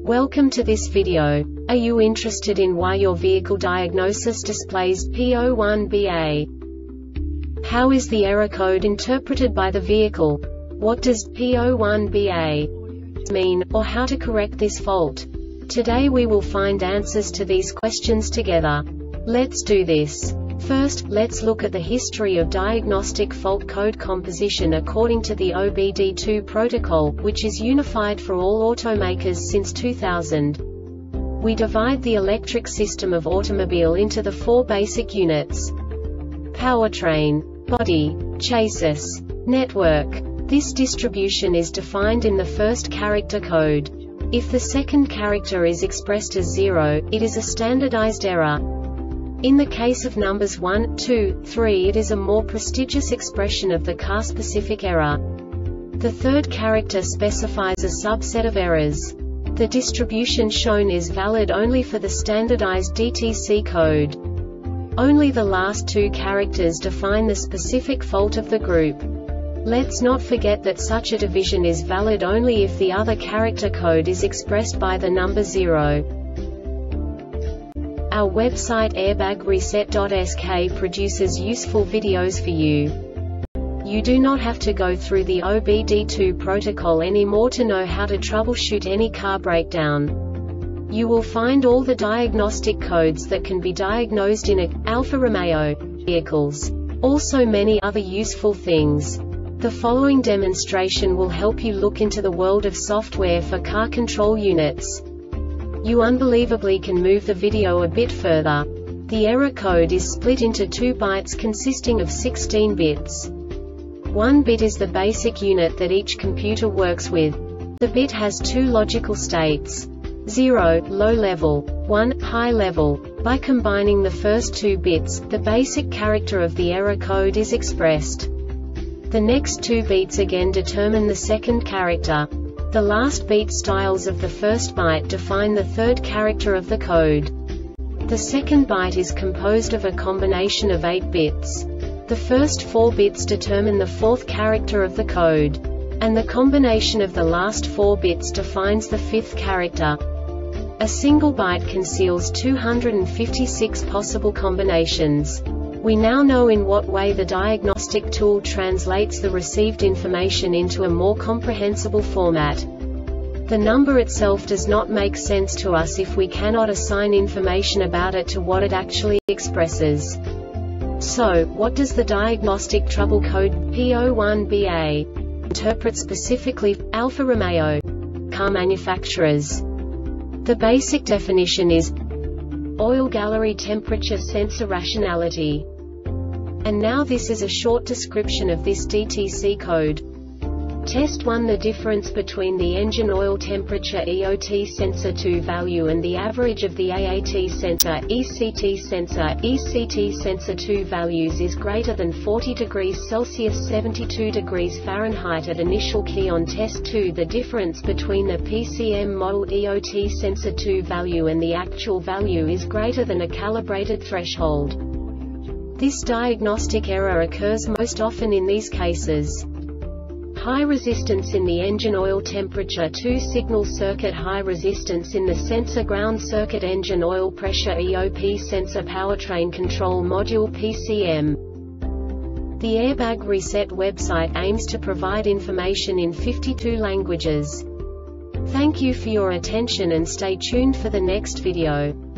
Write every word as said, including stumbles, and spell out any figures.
Welcome to this video. Are you interested in why your vehicle diagnosis displays P zero one B A? How is the error code interpreted by the vehicle? What does P zero one B A mean, or how to correct this fault? Today we will find answers to these questions together. Let's do this. First, let's look at the history of diagnostic fault code composition according to the O B D two protocol, which is unified for all automakers since two thousand. We divide the electric system of automobile into the four basic units: powertrain, body, chassis, network. This distribution is defined in the first character code. If the second character is expressed as zero, it is a standardized error. In the case of numbers one, two, three, it is a more prestigious expression of the car-specific error. The third character specifies a subset of errors. The distribution shown is valid only for the standardized D T C code. Only the last two characters define the specific fault of the group. Let's not forget that such a division is valid only if the other character code is expressed by the number zero. Our website airbag reset dot S K produces useful videos for you. You do not have to go through the O B D two protocol anymore to know how to troubleshoot any car breakdown. You will find all the diagnostic codes that can be diagnosed in a Alfa Romeo vehicles. Also many other useful things. The following demonstration will help you look into the world of software for car control units. You unbelievably can move the video a bit further. The error code is split into two bytes consisting of sixteen bits. One bit is the basic unit that each computer works with. The bit has two logical states: zero, low level, one, high level. By combining the first two bits, the basic character of the error code is expressed. The next two bits again determine the second character. The last beat styles of the first byte define the third character of the code. The second byte is composed of a combination of eight bits. The first four bits determine the fourth character of the code. And the combination of the last four bits defines the fifth character. A single byte conceals two hundred fifty-six possible combinations. We now know in what way the diagnostic tool translates the received information into a more comprehensible format. The number itself does not make sense to us if we cannot assign information about it to what it actually expresses. So, what does the diagnostic trouble code P zero one B A interpret specifically for Alfa Romeo car manufacturers? The basic definition is oil gallery temperature sensor rationality. And now this is a short description of this D T C code. Test one. The difference between the engine oil temperature E O T sensor two value and the average of the A A T sensor, E C T sensor, E C T sensor two values is greater than forty degrees Celsius seventy-two degrees Fahrenheit at initial key on test two. The difference between the P C M model E O T sensor two value and the actual value is greater than a calibrated threshold. This diagnostic error occurs most often in these cases: high resistance in the engine oil temperature two signal circuit, high resistance in the sensor ground circuit, engine oil pressure E O P sensor, powertrain control module P C M. The Airbag Reset website aims to provide information in fifty-two languages. Thank you for your attention and stay tuned for the next video.